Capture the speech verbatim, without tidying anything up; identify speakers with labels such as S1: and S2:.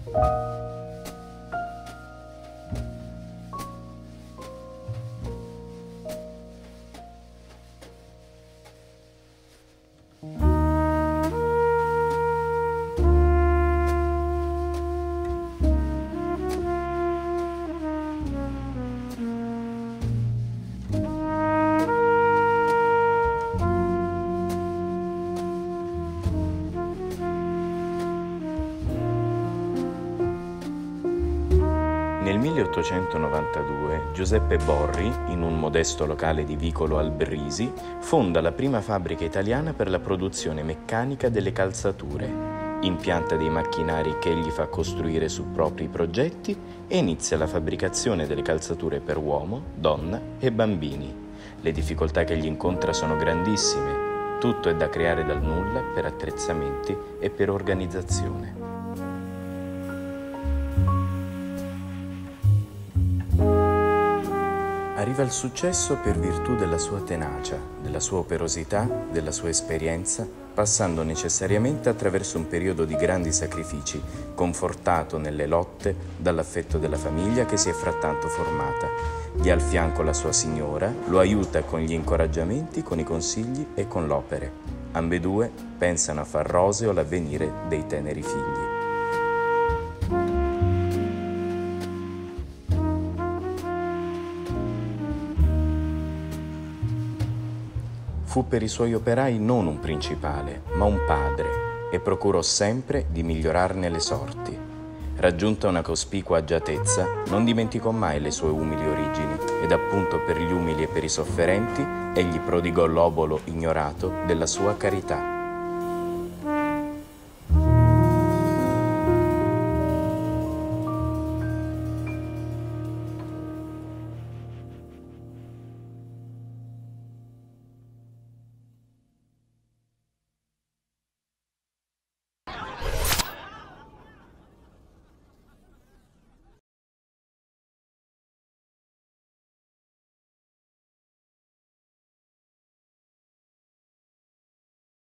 S1: Nel milleottocentonovantadue Giuseppe Borri, in un modesto locale di Vicolo Albrisi, fonda la prima fabbrica italiana per la produzione meccanica delle calzature, impianta dei macchinari che egli fa costruire su propri progetti e inizia la fabbricazione delle calzature per uomo, donna e bambini. Le difficoltà che egli incontra sono grandissime, tutto è da creare dal nulla per attrezzamenti e per organizzazione. Arriva al successo per virtù della sua tenacia, della sua operosità, della sua esperienza, passando necessariamente attraverso un periodo di grandi sacrifici, confortato nelle lotte dall'affetto della famiglia che si è frattanto formata. Gli ha al fianco la sua signora, lo aiuta con gli incoraggiamenti, con i consigli e con l'opere. Ambedue pensano a far roseo l'avvenire dei teneri figli. Fu per i suoi operai non un principale, ma un padre, e procurò sempre di migliorarne le sorti. Raggiunta una cospicua agiatezza, non dimenticò mai le sue umili origini, ed appunto per gli umili e per i sofferenti, egli prodigò l'obolo ignorato della sua carità.